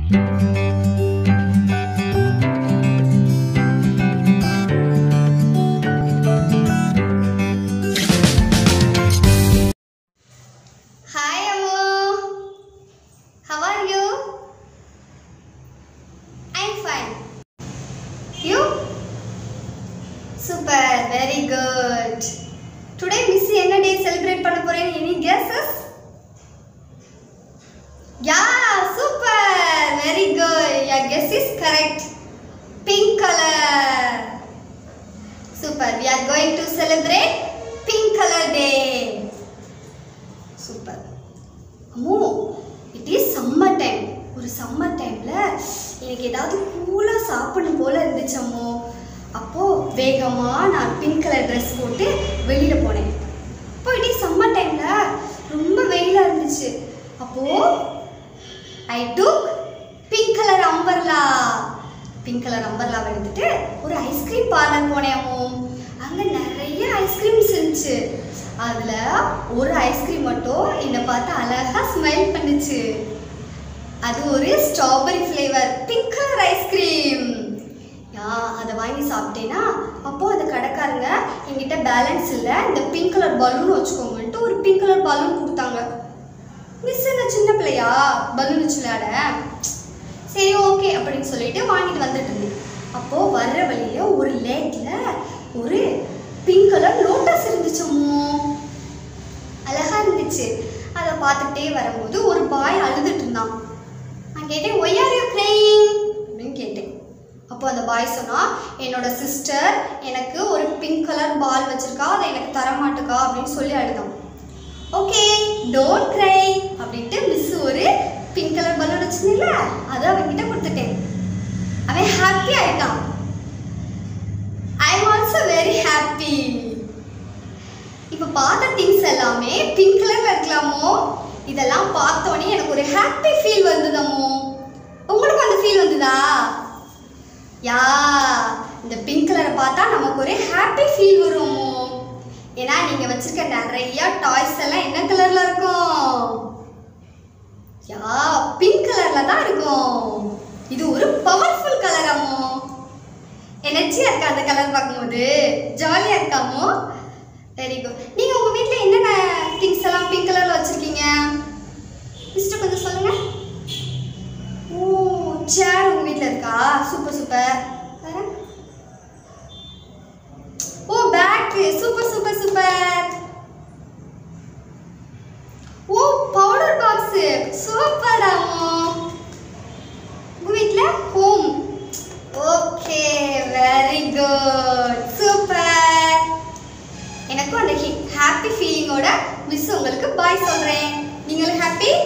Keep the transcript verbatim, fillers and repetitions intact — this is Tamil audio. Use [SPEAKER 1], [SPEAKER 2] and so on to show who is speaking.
[SPEAKER 1] Super, very good. Today Miss enna day celebrate panna poren? Any guesses? Yeah, super, very good. Your guess is correct. Pink color. Super, we are going to celebrate pink color day. Super. Ammo, it is summer time. ஒரு சம்மர் டைம்ல எனக்கு ஏதாவது கூலா சாப்பிடணும் போல இருந்துச்சு அம்மோ. அப்போ வேகமா நான் பிங்க் கலர் ட்ரெஸ் போட்டு வெளியில போனேன். அப்போ இட் இஸ் சம்மர் டைம்ல ரொம்ப வெயிலா இருந்துச்சு. அப்போ I took pink colour umbrella. Pink colour அம்பர்லாவை எடுத்துட்டு ஒரு ஐஸ்கிரீம் பார்லர் போனேன் அம்மோ. அங்க நிறைய ஐஸ்கிரீம்ஸ் இருந்துச்சு. அதுல ஒரு ஐஸ்கிரீம் மட்டும் என்னை பார்த்து அழகா ஸ்மைல் பண்ணுச்சு. அது ஒரு strawberry flavour pink colour ice cream. Yeah அதை வாங்கி சாப்பிட்டேனா அப்போ அந்த கடைக்காரங்க என்கிட்ட பேலன்ஸ் இல்லை, இந்த பிங்க் கலர் பலூன் வச்சுக்கோங்கன்ட்டு ஒரு பிங்க் கலர் பலூன் கொடுத்தாங்க. மிஸ் என்ன சின்ன பிள்ளையா பலூன் வச்சு விளையாட, சரி ஓகே அப்படின்னு சொல்லிட்டு வாங்கிட்டு வந்துட்டு இருந்தேன். அப்போ வர்ற வழியில ஒரு லேக்ல ஒரு பிங்க் கலர் லோட்டஸ் இருந்துச்சுமோ, அழகா இருந்துச்சு. அதை பார்த்துட்டே வரும்போது ஒரு பாய் அழுதுட்டு இருந்தான். நான் கேட்டேன், ஒய் ஆர் யூ க்ரையிங் அப்படின்னு கேட்டேன். அப்போ அந்த பாய் சொன்னா, என்னோட சிஸ்டர் எனக்கு ஒரு பிங்க் கலர் பால் வச்சிருக்கா, அதை எனக்கு தரமாட்டுக்கா அப்படின்னு சொல்லி அழுதான். ஓகே டோன்ட் க்ரை அப்படின்ட்டு மிஸ் ஒரு பிங்க் கலர் பலூன் வச்சிருந்தீங்கள அதை அவன்கிட்ட கொடுத்துட்டேன். அவன் ஹாப்பி ஆயிட்டான். I am also very happy. இப்போ பார்த்த திங்ஸ் எல்லாமே பிங்க் கலர்ல இருக்கலாமோ, இதெல்லாம் பார்த்தோன்னே எனக்கு ஒரு ஹாப்பி ஃபீல் வந்ததமோ. உங்களுக்கு அந்த ஃபீல் வந்ததா? யா இந்த பிங்க் கலரை பார்த்தா நமக்கு ஒரு ஹாப்பி ஃபீல் வருமோ. ஏன்னா நீங்கள் வச்சிருக்க நிறைய டாய்ஸ் எல்லாம் என்ன கலரில் இருக்கும்? யா பிங்க் கலரில் தான் இருக்கும். இது ஒரு பவர்ஃபுல் கலராமோ. எனர்ஜியாக இருக்கா அந்த கலர் பார்க்கும்போது? ஜாலியாக இருக்காமோ? Very good. நீங்கள் உங்கள் வீட்டில் என்னென்ன திங்ஸ் எல்லாம் பிங்க் கலரில் வச்சுருக்கீங்க? மிஸ்டர் கொஞ்சம் சொல்லுங்கள். ஓ சேர் உங்கள் வீட்டில் இருக்கா? Super super. வேற? Oh bag. Super super super. Oh powder box. Super ஆமோ. உங்கள் வீட்டில் home. Okay very good super. எனக்கும் அந்த ஹாப்பி ஃபீலிங்கோட மிஸ் உங்களுக்கு பாய் சொல்கிறேன். நீங்களும் ஹாப்பி?